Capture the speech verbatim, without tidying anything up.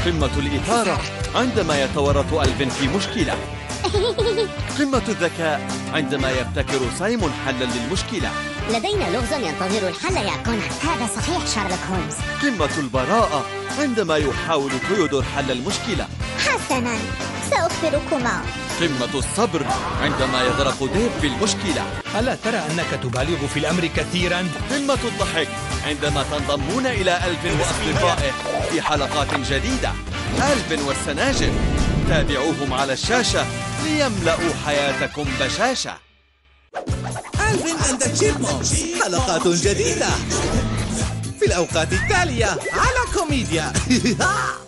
قمة الإثارة عندما يتورط ألفين في مشكلة. قمة الذكاء عندما يبتكر سايمون حلاً للمشكلة. لدينا لغز ينتظر الحل يا كونان. هذا صحيح شارلوك هولمز. قمة البراءة عندما يحاول تيودور حل المشكلة. حسناً، سأخبركما. قمة الصبر عندما يغرق ديف في المشكلة. ألا ترى أنك تبالغ في الأمر كثيراً؟ قمة الضحك عندما تنضمون إلى ألفين وأصدقائه في حلقات جديدة. ألفين والسناجب، تابعوهم على الشاشة ليملأوا حياتكم بشاشة. ألفين أند تشيبمونكس، حلقات جديدة في الأوقات التالية على كوميديا.